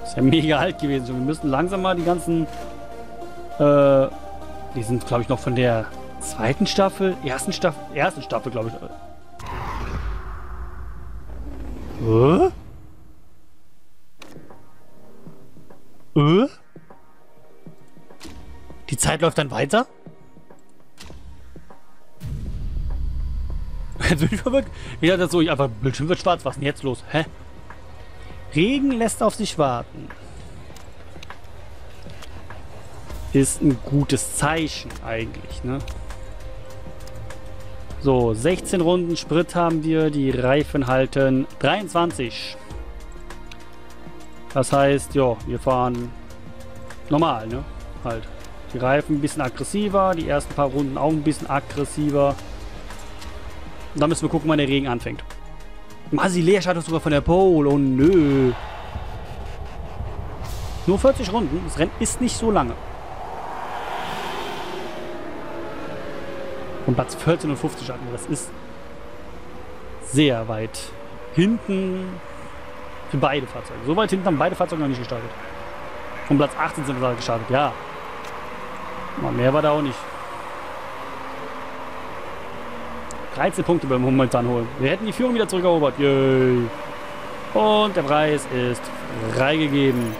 Ist ja mega alt gewesen. Wir müssen langsam mal die ganzen... die sind, glaube ich, noch von der zweiten Staffel, ersten Staffel, glaube ich. Die Zeit läuft dann weiter? Jetzt bin ich verwirrt. Wieder das so, einfach Bildschirm wird schwarz. Was ist denn jetzt los? Hä? Regen lässt auf sich warten. Ist ein gutes Zeichen eigentlich, ne? So, 16 Runden Sprit haben wir. Die Reifen halten 23. Das heißt, ja, wir fahren normal, ne? Halt. Die Reifen ein bisschen aggressiver, die ersten paar Runden auch ein bisschen aggressiver. Und dann müssen wir gucken, wann der Regen anfängt. Masilea startet sogar von der Pole. Oh nö. Nur 40 Runden. Das Rennen ist nicht so lange. Von Platz 14 und 50 hatten wir. Das ist sehr weit hinten für beide Fahrzeuge. So weit hinten haben beide Fahrzeuge noch nicht gestartet. Von Platz 18 sind wir gestartet, ja. Mal mehr war da auch nicht. 13 Punkte beim momentan holen. Wir hätten die Führung wieder zurückerobert. Yay. Und der Preis ist freigegeben.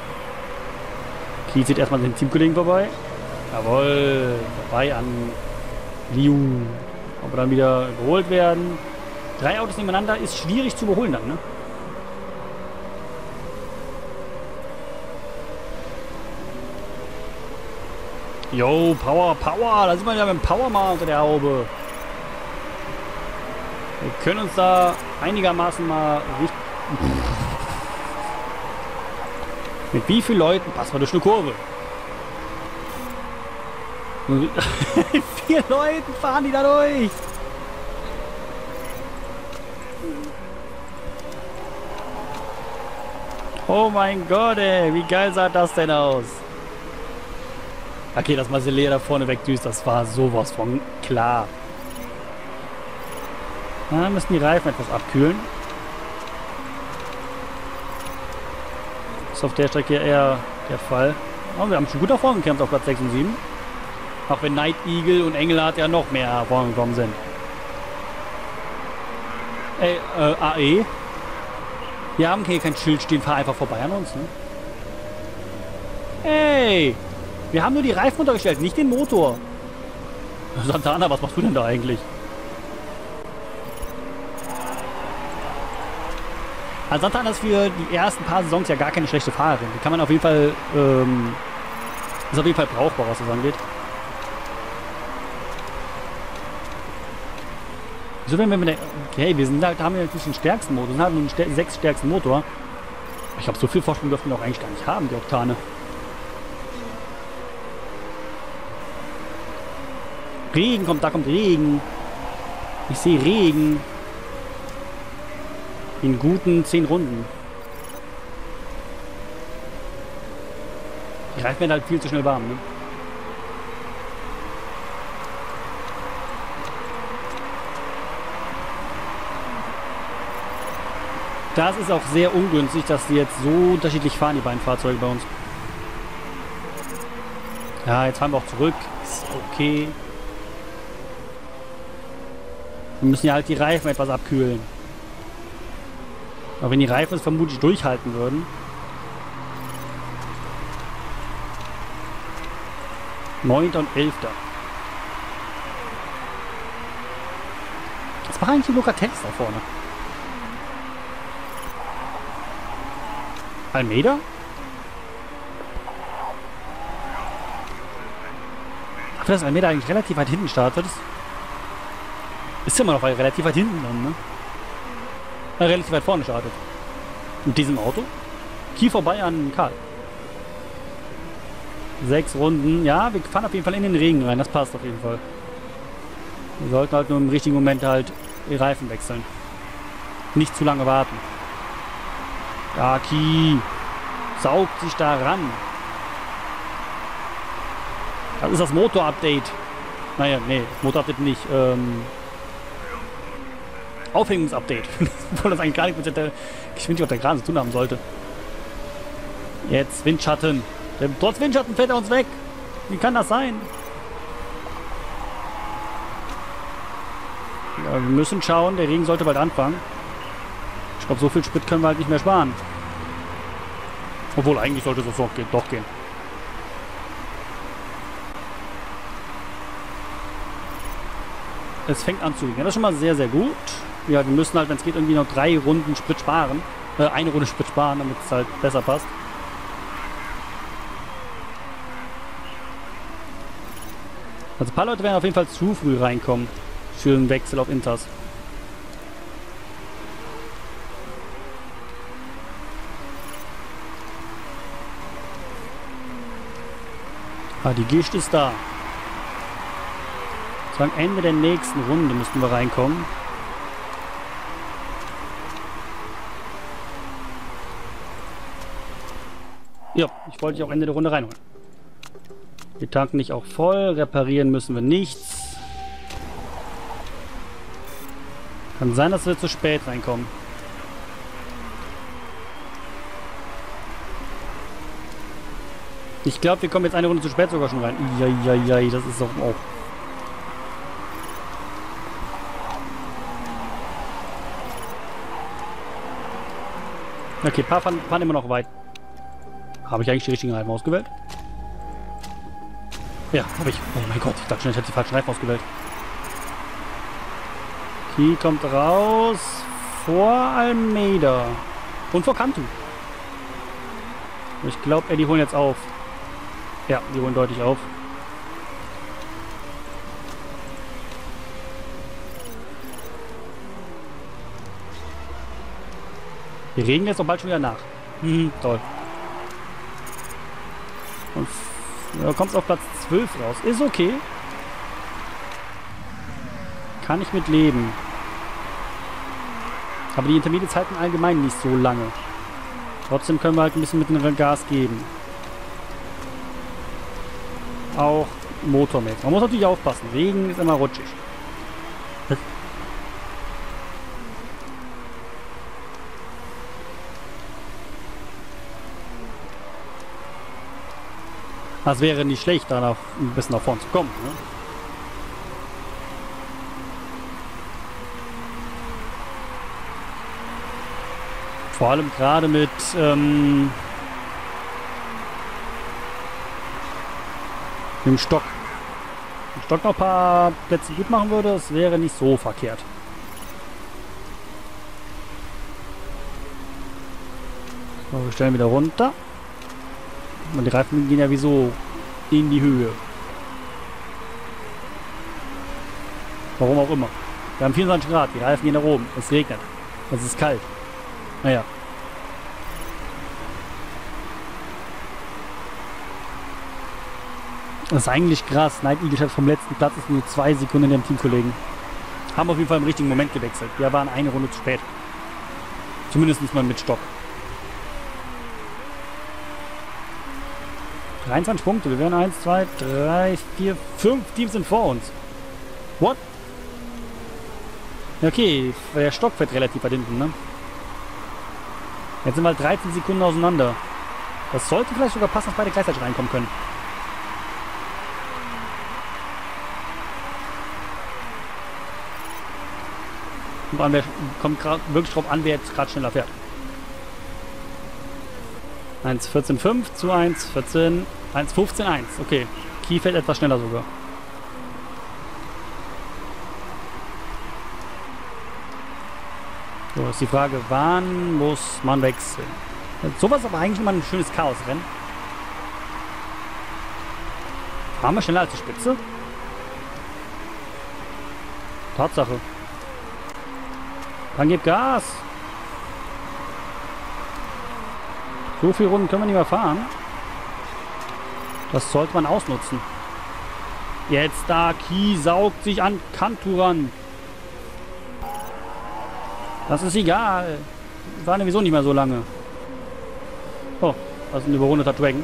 Kies zieht erstmal den Teamkollegen vorbei. Jawohl. Vorbei an Liu. Ob wir dann wieder überholt werden. 3 Autos nebeneinander ist schwierig zu überholen dann, ne? Yo, Power, Power. Da sind wir ja mit dem Power mal unter der Haube. Wir können uns da einigermaßen mal richtig... Mit wie vielen Leuten passen wir durch eine Kurve? 4 Leuten fahren die da durch. Oh mein Gott, ey. Wie geil sah das denn aus? Okay, dass Masilea da vorne wegdüst, das war sowas von klar. Na, müssen die Reifen etwas abkühlen. Ist auf der Strecke eher der Fall. Oh, wir haben schon gut nach vorne gekämpft auf Platz 6 und 7. Auch wenn Night Eagle und Engelhardt ja noch mehr nach vorne gekommen sind. Ey, AE. Wir haben hier kein Schild stehen, fahr einfach vorbei an uns, ne? Ey! Wir haben nur die Reifen runtergestellt, nicht den Motor. Santana, was machst du denn da eigentlich? Also Santana ist für die ersten paar Saisons ja gar keine schlechte Fahrerin. Die kann man auf jeden Fall, ist auf jeden Fall brauchbar, was das angeht. So, wenn wir mit der, okay, wir sind halt, haben ja natürlich den stärksten Motor, wir haben den 6 stärksten Motor. Ich glaube, so viel Vorsprung dürfen wir auch eigentlich gar nicht haben, die Oktane. Regen kommt, da kommt Regen. Ich sehe Regen. In guten 10 Runden. Die Reifen werden halt viel zu schnell warm, ne? Das ist auch sehr ungünstig, dass die jetzt so unterschiedlich fahren, die beiden Fahrzeuge bei uns. Ja, jetzt fahren wir auch zurück. Ist okay. Wir müssen ja halt die Reifen etwas abkühlen. Aber wenn die Reifen es vermutlich durchhalten würden. 9. und 11. Was war eigentlich die Locatellis da vorne? Almeida? Dafür, dass Almeida eigentlich relativ weit hinten startet. Ist immer noch relativ weit hinten dann, ne? Relativ weit vorne startet. Mit diesem Auto. Hier vorbei an Karl. 6 Runden. Ja, wir fahren auf jeden Fall in den Regen rein. Das passt auf jeden Fall. Wir sollten halt nur im richtigen Moment halt die Reifen wechseln. Nicht zu lange warten. Aki saugt sich da ran. Das ist das Motor-Update. Naja, nee, Motor-Update nicht. Aufhängungs-Update. Obwohl das eigentlich gar nicht mit der Geschwindigkeit auf der Geraden zu tun haben sollte. Jetzt Windschatten. Trotz Windschatten fährt er uns weg. Wie kann das sein? Ja, wir müssen schauen. Der Regen sollte bald anfangen. Ich glaube, so viel Sprit können wir halt nicht mehr sparen. Obwohl, eigentlich sollte es doch gehen. Es fängt an zu regnen. Das ist schon mal sehr, sehr gut. Ja, wir müssen halt, wenn es geht, irgendwie noch 3 Runden Sprit sparen. Eine Runde Sprit sparen, damit es halt besser passt. Also ein paar Leute werden auf jeden Fall zu früh reinkommen für den Wechsel auf Inters. Ah, die Gischt ist da. So am Ende der nächsten Runde müssten wir reinkommen. Ja, ich wollte dich auch Ende der Runde reinholen. Wir tanken nicht auch voll. Reparieren müssen wir nichts. Kann sein, dass wir zu spät reinkommen. Ich glaube, wir kommen jetzt eine Runde zu spät sogar schon rein. Eieiei, das ist doch auch... Okay, ein paar fahren immer noch weit. Habe ich eigentlich die richtigen Reifen ausgewählt? Ja, habe ich. Oh mein Gott, ich dachte schon, ich hätte die falschen Reifen ausgewählt. Key kommt raus vor Almeida. Und vor Cantu. Ich glaube, die holen jetzt auf. Ja, die holen deutlich auf. Wir regen jetzt auch bald schon wieder nach. Toll. Und ja, kommt auf Platz 12 raus. Ist okay. Kann ich mit leben. Aber die Intermediates halten allgemein nicht so lange. Trotzdem können wir halt ein bisschen mit dem Gas geben. Auch motormäßig. Man muss natürlich aufpassen. Regen ist immer rutschig. Das wäre nicht schlecht, da noch ein bisschen nach vorn zu kommen. Ne? Vor allem gerade mit dem Stock. Wenn Stock noch ein paar Plätze gut machen würde, das wäre nicht so verkehrt. So, wir stellen wieder runter. Und die Reifen gehen ja wieso in die Höhe. Warum auch immer. Wir haben 24 Grad, die Reifen gehen nach oben. Es regnet. Es ist kalt. Naja. Das ist eigentlich krass. Night Eagle Chef vom letzten Platz ist nur 2 Sekunden dem Teamkollegen. Haben auf jeden Fall im richtigen Moment gewechselt. Wir waren eine Runde zu spät. Zumindest mal mit Stock. 23 Punkte. Wir werden 1, 2, 3, 4, 5 Teams sind vor uns. What? Okay, der Stock fährt relativ weit hinten, ne? Jetzt sind wir halt 13 Sekunden auseinander. Das sollte vielleicht sogar passen, dass beide gleichzeitig reinkommen können. Kommt wirklich drauf an, wer jetzt gerade schneller fährt. 1,14,5 zu 1,14, 1,15,1. Okay, Key fährt etwas schneller sogar. So, ist die Frage, wann muss man wechseln? Sowas ist aber eigentlich immer ein schönes Chaosrennen. Fahren wir schneller als die Spitze? Tatsache. Dann gib Gas. So viele Runden können wir nicht mehr fahren. Das sollte man ausnutzen. Jetzt da, Key saugt sich an Cantu ran. Das ist egal. Wir fahren sowieso nicht mehr so lange. Oh, das ist ein überrundeter Dragon.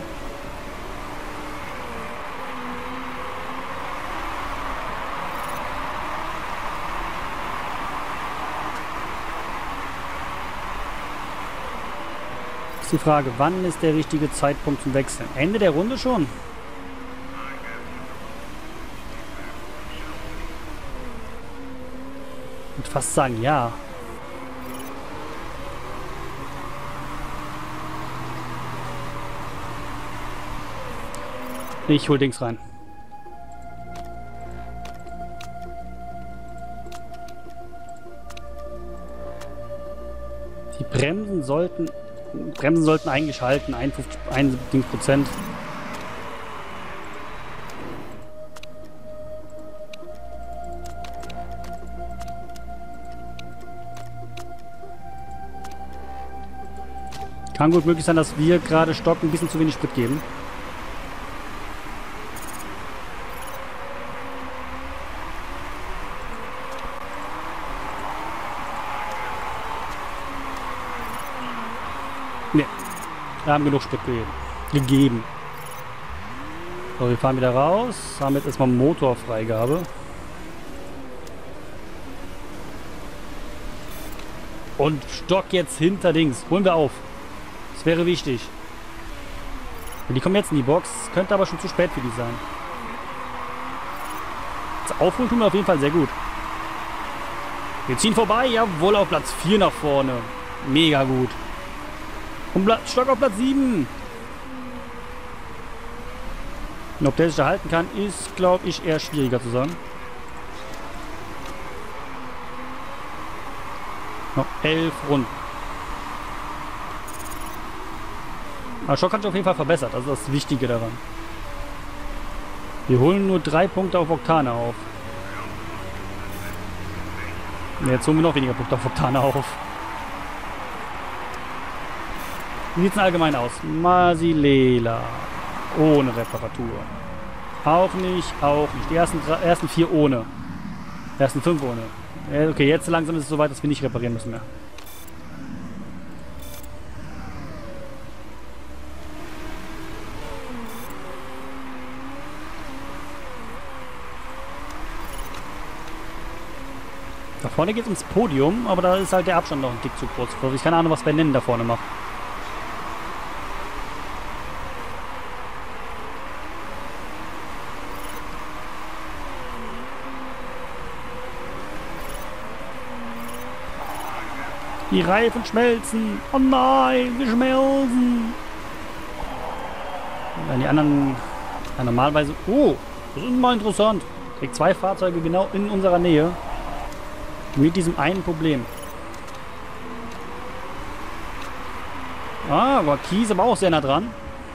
Ist die Frage, wann ist der richtige Zeitpunkt zum Wechseln? Ende der Runde schon? Ich würde fast sagen, ja. Ich hol Dings rein. Die Bremsen sollten eingeschalten, 51%. Kann gut möglich sein, dass wir gerade Stock ein bisschen zu wenig Sprit geben. Ne, wir haben genug Sprit gegeben. So, wir fahren wieder raus. Haben jetzt erstmal Motorfreigabe. Und Stock jetzt hinter Dings. Holen wir auf. Das wäre wichtig. Die kommen jetzt in die Box. Könnte aber schon zu spät für die sein. Das Aufholen tun wir auf jeden Fall sehr gut. Wir ziehen vorbei. Jawohl, auf Platz 4 nach vorne. Mega gut. Und Stock auf Platz 7. Und ob der sich da halten kann, ist, glaube ich, eher schwieriger zu sagen. Noch 11 Runden. Aber Stock hat sich auf jeden Fall verbessert. Das ist das Wichtige daran. Wir holen nur 3 Punkte auf Oktane auf. Jetzt holen wir noch weniger Punkte auf Oktane auf. Wie sieht es denn allgemein aus? Masilela. Ohne Reparatur. Auch nicht. Die ersten 4 ohne. Die ersten 5 ohne. Okay, jetzt langsam ist es soweit, dass wir nicht reparieren müssen mehr. Da vorne geht es ums Podium, aber da ist halt der Abstand noch ein Tick zu groß. Also ich keine Ahnung, was Benennen da vorne macht. Die Reifen schmelzen. Oh nein, wir schmelzen. Ja, die anderen normalerweise... Oh, das ist mal interessant. Kriegt 2 Fahrzeuge genau in unserer Nähe. Mit diesem einen Problem. Ah, aber Kies aber auch sehr nah dran.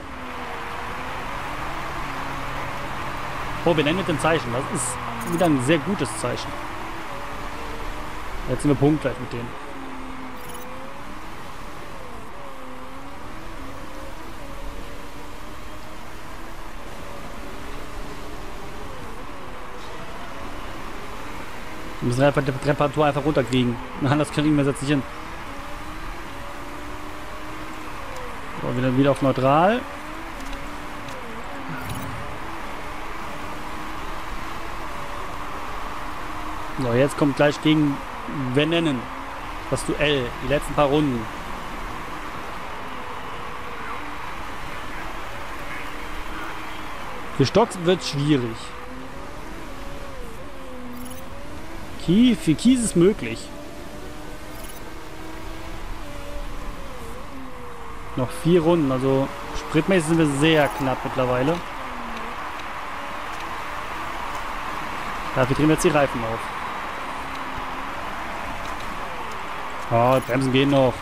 Oh, wir nennen mit dem Zeichen. Das ist wieder ein sehr gutes Zeichen. Jetzt sind wir punktgleich mit denen. Wir müssen einfach die Temperatur einfach runterkriegen. Nein, das kriegen wir jetzt nicht hin. So, wieder auf neutral. So, jetzt kommt gleich gegen Benennen das Duell. Die letzten paar Runden. Für Stock wird es schwierig. Für Kies ist möglich. Noch 4 Runden, also spritmäßig sind wir sehr knapp mittlerweile. Dafür drehen wir jetzt die Reifen auf. Oh, die Bremsen gehen noch.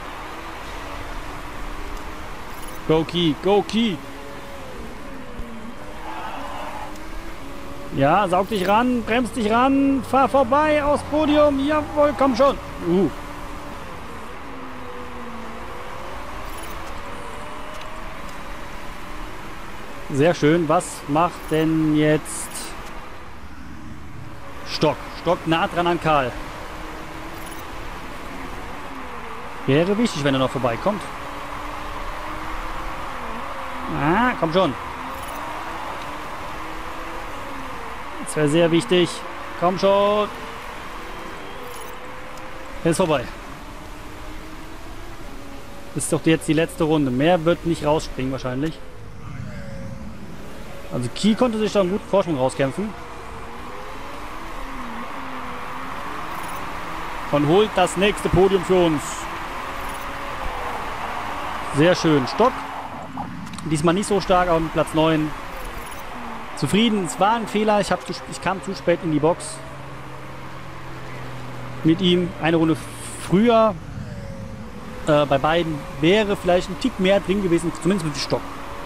Go Key, go Key. Ja, saug dich ran, bremst dich ran, fahr vorbei, aus Podium, jawohl, komm schon. Sehr schön, was macht denn jetzt Stock? Stock nah dran an Karl. Wäre wichtig, wenn er noch vorbeikommt. Ah, komm schon. Das wäre sehr wichtig. Komm schon. Er ist vorbei. ist doch jetzt die letzte Runde. Mehr wird nicht rausspringen wahrscheinlich. Also Key konnte sich da einen guten Vorsprung rauskämpfen. Und holt das nächste Podium für uns. Sehr schön. Stock. Diesmal nicht so stark, aber mit Platz 9. Zufrieden. Es war ein Fehler. Ich kam zu spät in die Box. Mit ihm eine Runde früher. Bei beiden wäre vielleicht ein Tick mehr drin gewesen. Zumindest mit dem Stock.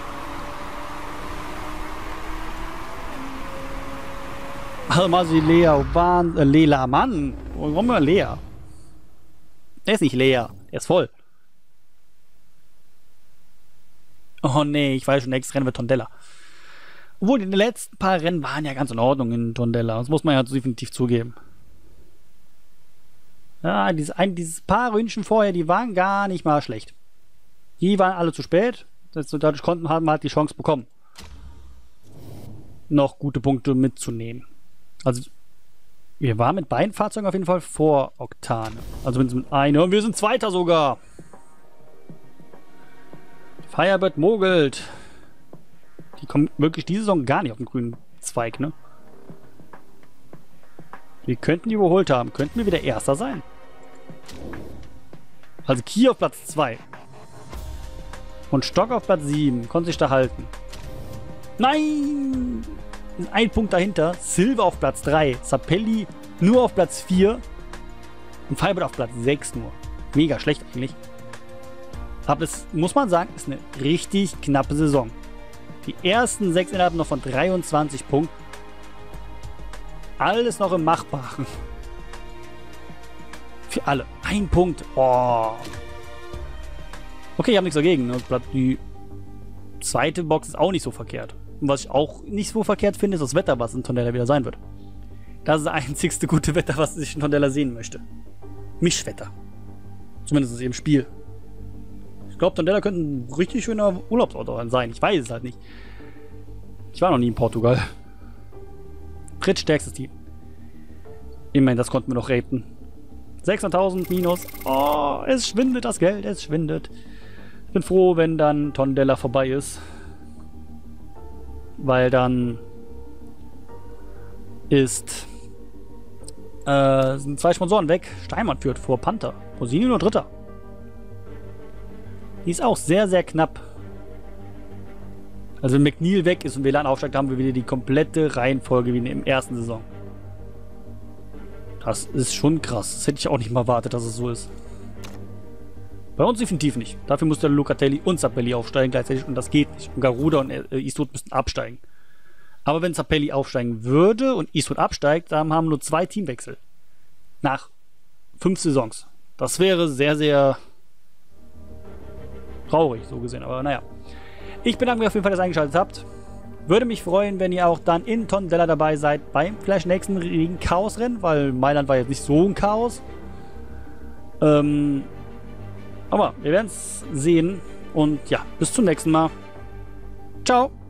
Also Lela, Mann. Warum immer leer? Der ist nicht leer. Der ist voll. Oh nee, ich weiß schon, nächstes Rennen wird Tondela. Obwohl, die letzten paar Rennen waren ja ganz in Ordnung in Tondela. Das muss man ja definitiv zugeben. Ja, dieses paar Ründchen vorher, die waren gar nicht mal schlecht. Die waren alle zu spät. Dadurch haben wir halt die Chance bekommen, noch gute Punkte mitzunehmen. Also, wir waren mit beiden Fahrzeugen auf jeden Fall vor Oktane. Also mit einem. Und wir sind Zweiter sogar. Firebird mogelt. Die kommen wirklich diese Saison gar nicht auf den grünen Zweig, ne? Wir könnten die überholt haben. Könnten wir wieder Erster sein. Also Key auf Platz 2. Und Stock auf Platz 7. Konnte sich da halten. Nein! Ein Punkt dahinter. Silver auf Platz 3. Sapelli nur auf Platz 4. Und Firebird auf Platz 6 nur. Mega schlecht eigentlich. Aber das muss man sagen, ist eine richtig knappe Saison. Die ersten 6 innerhalb noch von 23 Punkten. Alles noch im Machbaren. Für alle. Ein Punkt. Oh. Okay, ich habe nichts dagegen. Die zweite Box ist auch nicht so verkehrt. Und was ich auch nicht so verkehrt finde, ist das Wetter, was in Tondela wieder sein wird. Das ist das einzigste gute Wetter, was ich in Tondela sehen möchte. Mischwetter. Zumindest im Spiel. Ich glaube, Tondela könnte ein richtig schöner Urlaubsort sein. Ich weiß es halt nicht. Ich war noch nie in Portugal. Drittstärkstes Team. Immerhin, das konnten wir noch raten. 600.000 minus. Oh, es schwindet das Geld, es schwindet. Ich bin froh, wenn dann Tondela vorbei ist. Weil dann sind 2 Sponsoren weg. Steinmann führt vor Panther. Rosini nur Dritter. Die ist auch sehr, sehr knapp. Also wenn McNeil weg ist und WLAN aufsteigt, haben wir wieder die komplette Reihenfolge wie in der ersten Saison. Das ist schon krass. Das hätte ich auch nicht mal erwartet, dass es so ist. Bei uns definitiv nicht. Dafür musste Locatelli und Sapelli aufsteigen gleichzeitig und das geht nicht. Und Garuda und Eastwood müssten absteigen. Aber wenn Sapelli aufsteigen würde und Eastwood absteigt, dann haben wir nur 2 Teamwechsel. Nach 5 Saisons. Das wäre sehr, sehr traurig, so gesehen. Aber naja. Ich bedanke mich auf jeden Fall, dass ihr eingeschaltet habt. Würde mich freuen, wenn ihr auch dann in Tondela dabei seid beim vielleicht nächsten Chaosrennen, weil Mailand war jetzt nicht so ein Chaos. Aber wir werden es sehen. Und ja, bis zum nächsten Mal. Ciao.